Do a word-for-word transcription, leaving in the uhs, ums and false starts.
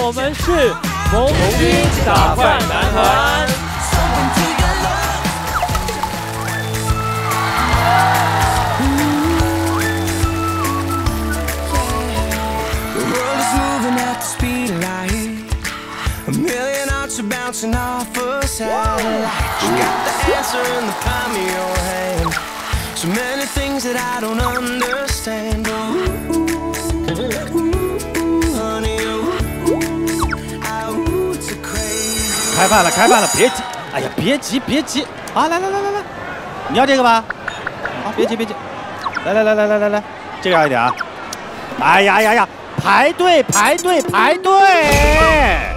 我们是萌新打怪男团。 Bouncing off a satellite. You got the answer in the palm of your hand. So many things that I don't understand. Ooh, ooh, honey, ooh, ooh, it's a crazy. 开饭了，开饭了，别急，哎呀，别急，别急，啊，来来来来来，你要这个吧？好，别急别急，来来来来来来来，这个要一点啊！哎呀呀呀，排队排队排队！